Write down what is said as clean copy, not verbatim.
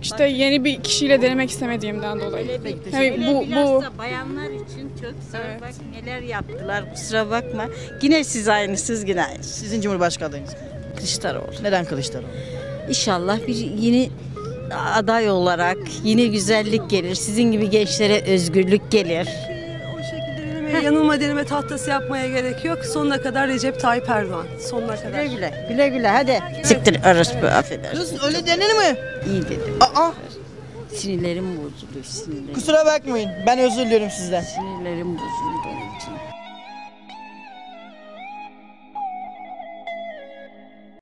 İşte yeni bir kişiyle denemek istemediğimden dolayı. Bayanlar için çok zor. Evet. Bak neler yaptılar, kusura bakma. Yine siz aynısınız, yine aynı. Sizin Cumhurbaşkanı adayınız kim? Kılıçdaroğlu. Neden Kılıçdaroğlu? İnşallah bir yeni aday olarak yine güzellik gelir. Sizin gibi gençlere özgürlük gelir. O şekilde yanılma deneme tahtası yapmaya gerek yok. Sonuna kadar Recep Tayyip Erdoğan. Sonuna kadar. Güle güle hadi. Siktir orospu, affedersin. Kız öyle denir mi? İyi dedim. Aa, Sinirlerim bozuldu, sinirlerim. kusura bakmayın. Ben özür diliyorum sizden. Sinirlerim bozuldu onun için.